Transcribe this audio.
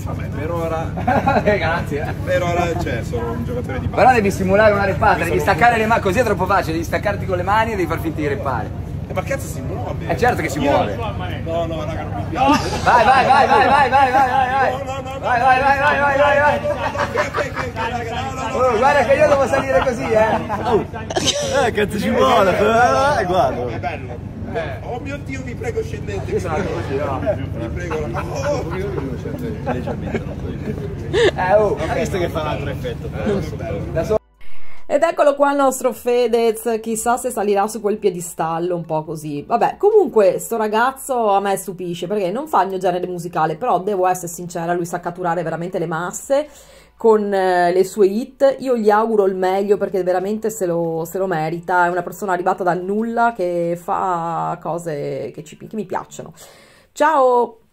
Vabbè, per ora... Grazie. Per ora, cioè, sono un giocatore di base. Però devi simulare una reppata, devi staccare le mani, così è troppo facile, devi staccarti con le mani e devi far finta di reppare. Ma cazzo si muove? È certo che si muove. No, no, raga, non mi piace. Vai, vai, vai, vai, vai, vai, vai, vai. No, no, no, Vai, vai, vai, vai, vai, vai, vai. Oh, guarda che io devo salire così, Cazzo ci vuole, guarda. È bello. Oh mio Dio, vi prego scendete. Io sono anche così, no? Vi prego. Hai visto che fa un altro effetto? Da solo. Ed eccolo qua il nostro Fedez, chissà se salirà su quel piedistallo, un po' così. Vabbè, comunque sto ragazzo a me stupisce, perché non fa il mio genere musicale, però devo essere sincera, lui sa catturare veramente le masse con le sue hit. Io gli auguro il meglio perché veramente se lo merita, è una persona arrivata dal nulla che fa cose che mi piacciono. Ciao!